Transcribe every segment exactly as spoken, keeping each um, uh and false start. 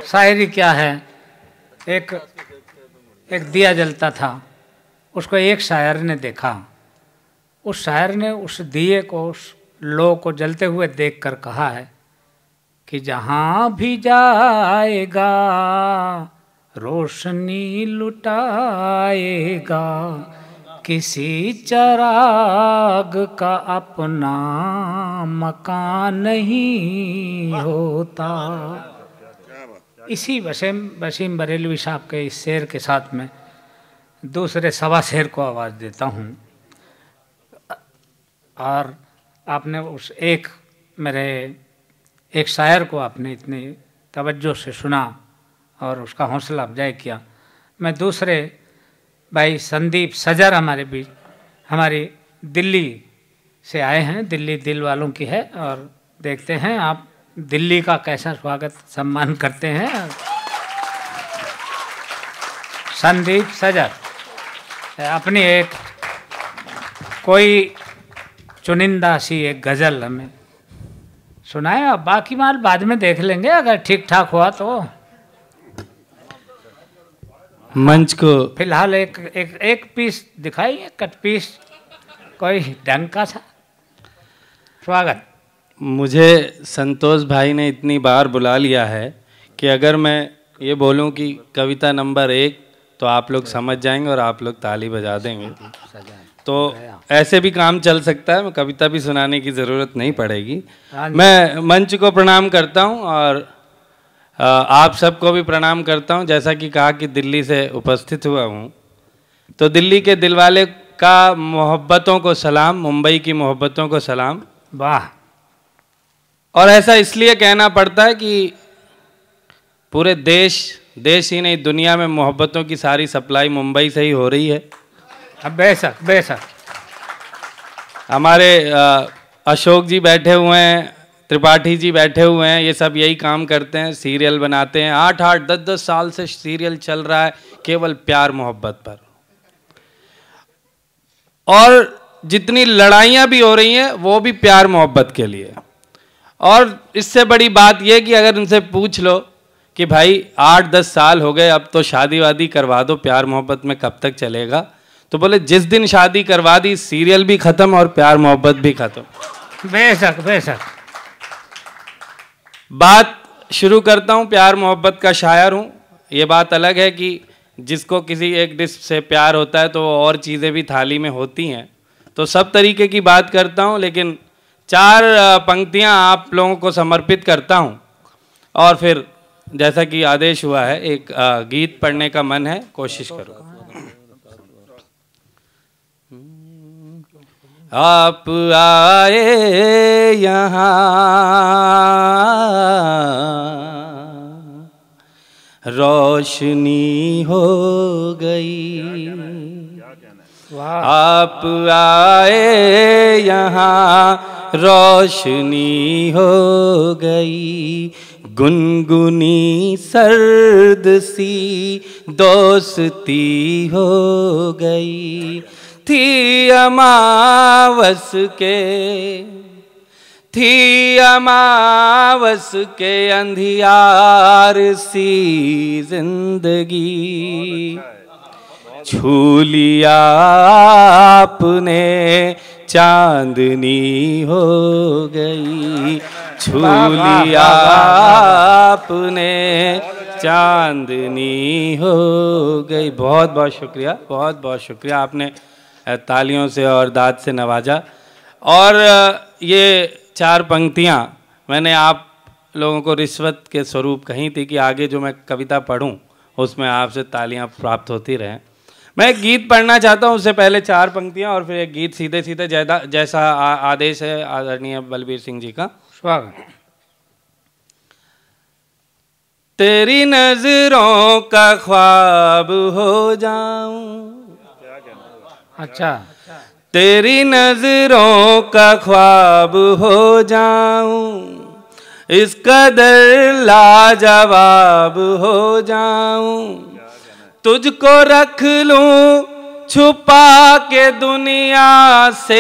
शायरी क्या है, एक एक दिया जलता था, उसको एक शायर ने देखा। उस शायर ने उस दिए को, उस लो को जलते हुए देखकर कहा है कि जहाँ भी जाएगा रोशनी लुटाएगा, किसी चिराग का अपना मकान नहीं होता। इसी वसीम वसीम बरेलवी साहब के इस शेर के साथ में दूसरे सवा शेर को आवाज़ देता हूँ। और आपने उस एक मेरे एक शायर को आपने इतनी तवज्जो से सुना और उसका हौसला अफजाई किया। मैं दूसरे भाई संदीप सजर हमारे बीच, हमारी दिल्ली से आए हैं, दिल्ली दिल वालों की है, और देखते हैं आप दिल्ली का कैसा स्वागत सम्मान करते हैं। संदीप सजर अपनी एक कोई चुनिंदा सी एक गज़ल हमें सुनाए, अब बाकी माल बाद में देख लेंगे अगर ठीक ठाक हुआ तो। मंच को फिलहाल एक एक एक पीस दिखाइए, कट पीस कोई ढंग का था। स्वागत। मुझे संतोष भाई ने इतनी बार बुला लिया है कि अगर मैं ये बोलूं कि कविता नंबर एक, तो आप लोग समझ जाएंगे और आप लोग ताली बजा देंगे। तो ऐसे भी काम चल सकता है, मैं कविता भी सुनाने की ज़रूरत नहीं पड़ेगी। मैं मंच को प्रणाम करता हूं और आप सबको भी प्रणाम करता हूं। जैसा कि कहा कि दिल्ली से उपस्थित हुआ हूं, तो दिल्ली के दिलवाले का मोहब्बतों को सलाम, मुंबई की मोहब्बतों को सलाम। वाह। और ऐसा इसलिए कहना पड़ता है कि पूरे देश देश ही नहीं दुनिया में मोहब्बतों की सारी सप्लाई मुंबई से ही हो रही है। बेशक बेशक। हमारे अशोक जी बैठे हुए हैं, त्रिपाठी जी बैठे हुए हैं, ये सब यही काम करते हैं, सीरियल बनाते हैं। आठ आठ दस दस साल से सीरियल चल रहा है केवल प्यार मोहब्बत पर। और जितनी लड़ाइयाँ भी हो रही हैं वो भी प्यार मोहब्बत के लिए। और इससे बड़ी बात यह कि अगर उनसे पूछ लो कि भाई आठ दस साल हो गए, अब तो शादी वादी करवा दो, प्यार मोहब्बत में कब तक चलेगा, तो बोले जिस दिन शादी करवा दी सीरियल भी खत्म और प्यार मोहब्बत भी खत्म। बेशक बेशक। बात शुरू करता हूँ। प्यार मोहब्बत का शायर हूँ। ये बात अलग है कि जिसको किसी एक डिश से प्यार होता है तो और चीज़ें भी थाली में होती हैं, तो सब तरीके की बात करता हूँ, लेकिन चार पंक्तियाँ आप लोगों को समर्पित करता हूँ। और फिर जैसा कि आदेश हुआ है एक गीत पढ़ने का मन है, कोशिश करो। आप आए यहाँ रोशनी हो गई, आप आए यहाँ रोशनी हो गई, गुनगुनी सर्द सी दोस्ती हो गई, थी अमावस के थी अमावस के अंधियार सी जिंदगी, छू लिया आपने चांदनी हो गई, छू लिया आपने चांदनी हो गई। बहुत बहुत शुक्रिया, बहुत बहुत शुक्रिया, आपने तालियों से और दाद से नवाजा। और ये चार पंक्तियाँ मैंने आप लोगों को रिश्वत के स्वरूप कही थी कि आगे जो मैं कविता पढ़ूं उसमें आपसे तालियां प्राप्त होती रहें। मैं एक गीत पढ़ना चाहता हूं, उससे पहले चार पंक्तियां और फिर एक गीत सीधे सीधे जैसा जैसा आदेश है आदरणीय बलबीर सिंह जी का। स्वागत। तेरी नजरों का ख्वाब हो जाऊं, अच्छा, तेरी नजरों का ख्वाब हो जाऊं, इस कदर लाजवाब हो जाऊं, तुझको रख लूं छुपा के दुनिया से,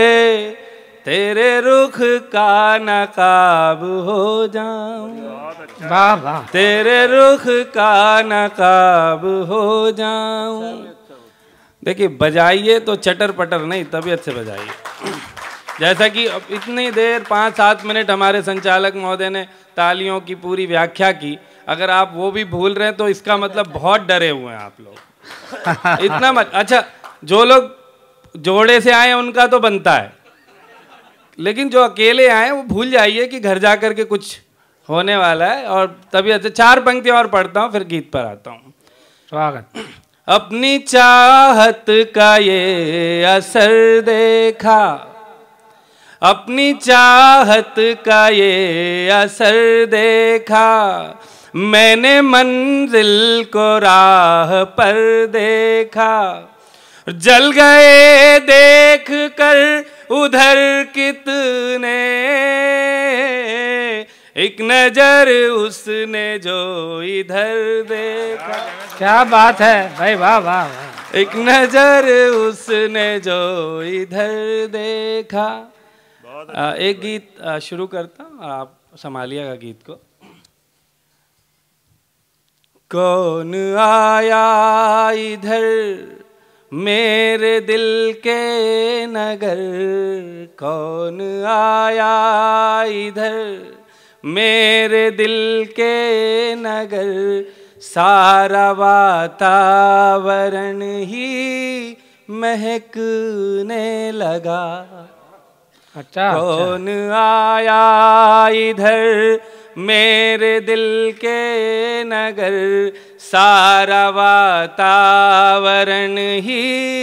तेरे रुख का नकाब हो जाऊं। वाह वाह। तेरे रुख का नकाब हो जाऊं। देखिए बजाइए तो चटर पटर नहीं, तबीयत से बजाइए। जैसा कि इतनी देर पाँच सात मिनट हमारे संचालक महोदय ने तालियों की पूरी व्याख्या की, अगर आप वो भी भूल रहे हैं तो इसका मतलब बहुत डरे हुए हैं आप लोग। इतना मत, अच्छा जो लोग जोड़े से आए उनका तो बनता है, लेकिन जो अकेले आए वो भूल जाइए कि घर जा कर के कुछ होने वाला है। और तभी अच्छा चार पंक्ति और पढ़ता हूँ फिर गीत पर आता हूँ। स्वागत। अपनी चाहत का ये असर देखा, अपनी चाहत का ये असर देखा, मैंने मंजिल को राह पर देखा। जल गए देख कर उधर कितने, एक नजर उसने जो इधर देखा। क्या बात है भाई, वाह वाह वाह। एक नजर उसने जो इधर देखा। आ, एक गीत आ, शुरू करता हूँ, आप संभालिएगा गीत को। कौन आया इधर मेरे दिल के नगर, कौन आया इधर मेरे दिल के नगर, सारा वातावरण ही महकने लगा। अच्छा, कौन आया इधर मेरे दिल के नगर, सारा वातावरण ही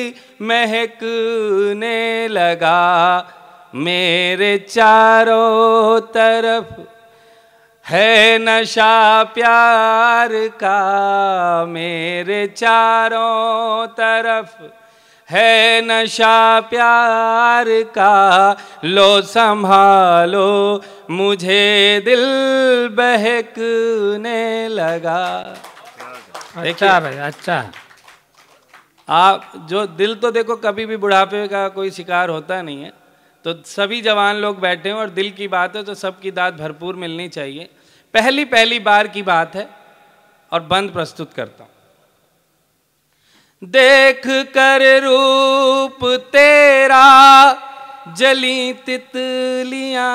महकने लगा। मेरे चारों तरफ है नशा प्यार का, मेरे चारों तरफ है नशा प्यार का, लो संभालो मुझे दिल बहकने लगा। अच्छा भाई अच्छा। आप जो दिल तो देखो कभी भी बुढ़ापे का कोई शिकार होता नहीं है, तो सभी जवान लोग बैठे हैं और दिल की बात है तो सबकी दाद भरपूर मिलनी चाहिए। पहली पहली बार की बात है और बंद प्रस्तुत करता हूं। देख कर रूप तेरा जली तितलियां,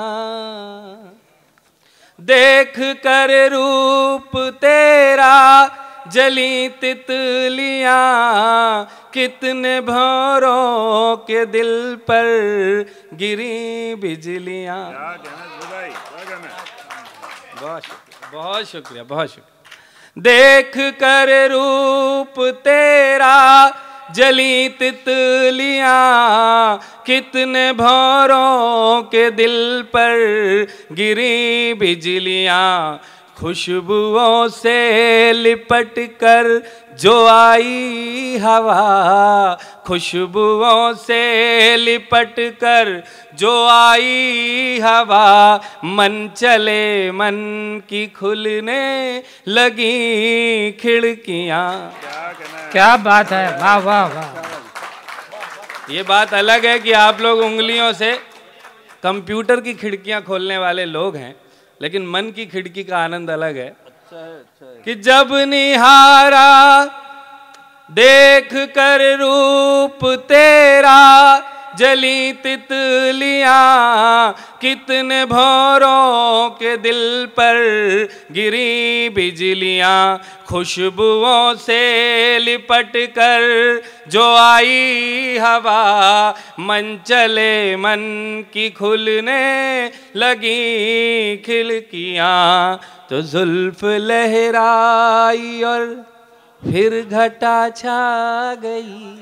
देख कर रूप तेरा जली तितलियां, कितने भौरों के दिल पर गिरी बिजलियां। बहुत शुक्रिया बहुत शुक्रिया बहुत शुक्रिया। देख कर रूप तेरा जली तितलियां, कितने भौरों के दिल पर गिरी बिजलियां, खुशबुओं से लिपट कर जो आई हवा, खुशबुओं से लिपट कर जो आई हवा, मन चले मन की खुलने लगी खिड़कियां। क्या बात है, वाह वाह वाह। ये बात अलग है कि आप लोग उंगलियों से कंप्यूटर की खिड़कियां खोलने वाले लोग हैं, लेकिन मन की खिड़की का आनंद अलग है। अच्छा है, अच्छा है। कि जब निहारा देख कर रूप तेरा जली तितलियां, कितने भौरों के दिल पर गिरी बिजलियां, खुशबुओं से लिपट कर जो आई हवा, मन चले मन की खुलने लगी खिड़कियां। तो जुल्फ लहराई और फिर घटा छा गई,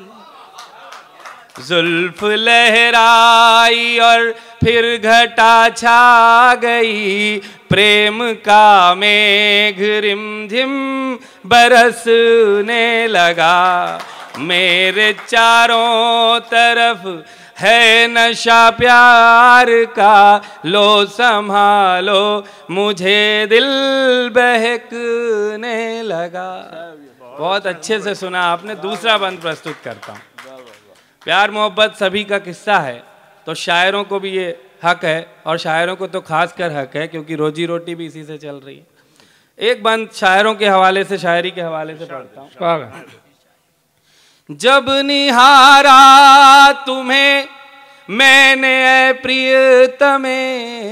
जुल्फ लहराई और फिर घटा छा गई, प्रेम का मेघ रिमझिम बरसने लगा। मेरे चारों तरफ है नशा प्यार का, लो संभालो मुझे दिल बहकने लगा। बहुत अच्छे से सुना आपने। दूसरा बंद प्रस्तुत करता हूँ। प्यार मोहब्बत सभी का किस्सा है, तो शायरों को भी ये हक है, और शायरों को तो खास कर हक है क्योंकि रोजी रोटी भी इसी से चल रही है। एक बंद शायरों के हवाले से, शायरी के हवाले से पढ़ता हूँ। जब निहारा तुम्हें मैंने ऐ प्रियतमे,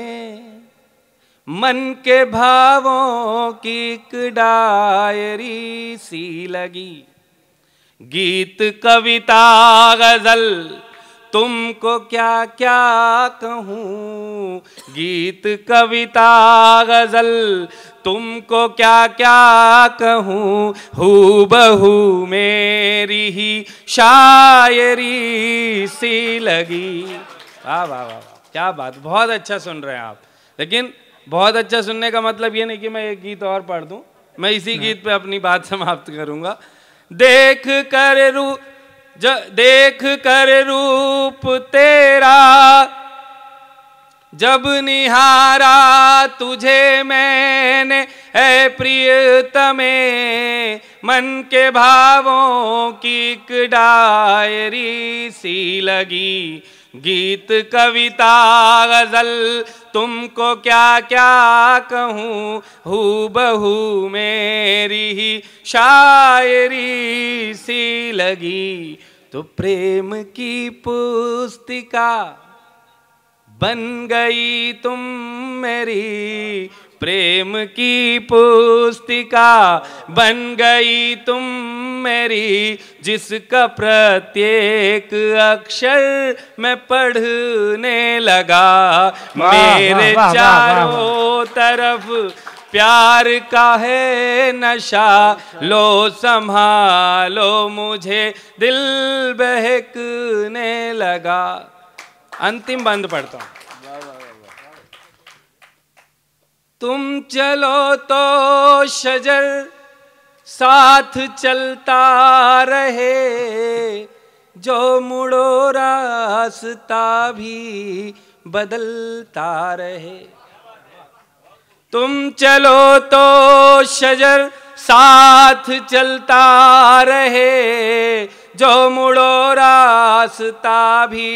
मन के भावों की एक डायरी सी लगी। गीत कविता गजल तुमको क्या क्या कहूँ, गीत कविता गजल तुमको क्या क्या कहूँ, हूबहू मेरी ही शायरी सी लगी। वाह वाह वाह, क्या बात, बहुत अच्छा सुन रहे हैं आप। लेकिन बहुत अच्छा सुनने का मतलब ये नहीं कि मैं एक गीत और पढ़ दूं, मैं इसी गीत पे अपनी बात समाप्त करूंगा। देख कर रू ज, देख कर रूप तेरा जब निहारा तुझे मैंने ऐ प्रियतमे, मन के भावों की एक डायरी सी लगी। गीत कविता गजल तुमको क्या क्या कहूँ, हूबहू मेरी ही शायरी सी लगी। तो प्रेम की पुस्तिका बन गई तुम मेरी, प्रेम की पुस्तिका बन गई तुम मेरी, जिसका प्रत्येक अक्षर मैं पढ़ने लगा। मेरे चारों तरफ प्यार का है नशा, लो संभालो मुझे दिल बहकने लगा। अंतिम बंद पढ़ता हूं। तुम चलो तो शजर साथ चलता रहे, जो मुड़ो रास्ता भी बदलता रहे। तुम चलो तो शजर साथ चलता रहे, जो मुड़ो रास्ता भी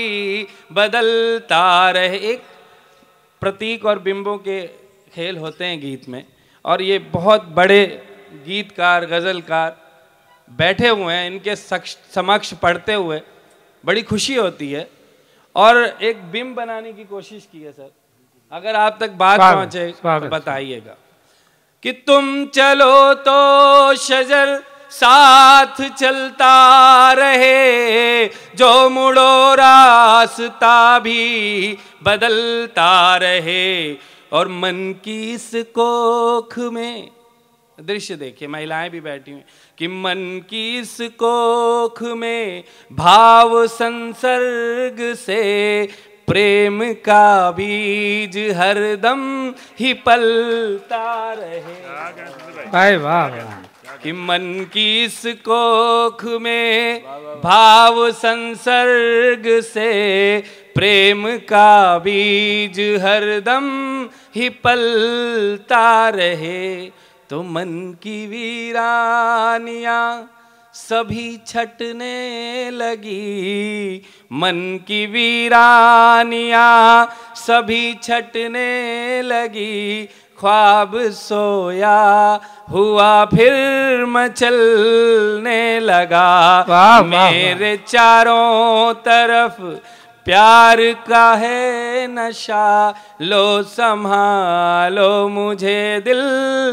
बदलता रहे। एक प्रतीक और बिंबों के खेल होते हैं गीत में, और ये बहुत बड़े गीतकार गज़लकार बैठे हुए हैं, इनके समक्ष पढ़ते हुए बड़ी खुशी होती है। और एक बिंब बनाने की कोशिश की है सर, अगर आप तक बात पहुंचे तो बताइएगा कि तुम चलो तो शजर साथ चलता रहे, जो मुड़ो रास्ता भी बदलता रहे। और मन की इस कोख में, दृश्य देखिए, महिलाएं भी बैठी हुई, कि मन की इस कोख में भाव संसर्ग से प्रेम का बीज हरदम ही पलता रहे। भाई वाह वाह। कि मन की इस कोख में भाव संसर्ग से प्रेम का बीज हरदम ही पलता रहे। तो मन की वीरानियां सभी छटने लगी, मन की वीरानियां सभी छटने लगी। ख्वाब सोया हुआ फिर मचलने लगा। वाह, मेरे वाह, चारों तरफ प्यार का है नशा, लो संभालो मुझे दिल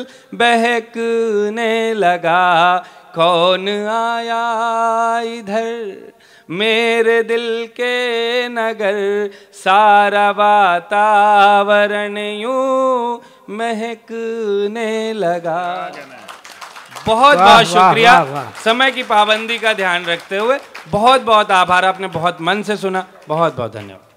बहकने लगा। कौन आया इधर मेरे दिल के नगर, सारा वातावरण यूं महकने लगा। बहुत बहुत शुक्रिया। समय की पाबंदी का ध्यान रखते हुए बहुत बहुत आभार, आपने बहुत मन से सुना, बहुत बहुत धन्यवाद।